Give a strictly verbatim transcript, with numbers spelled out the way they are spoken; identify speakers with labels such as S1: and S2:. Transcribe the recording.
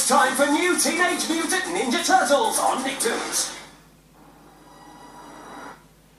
S1: It's time for new Teenage Mutant Ninja Turtles on Nicktoons.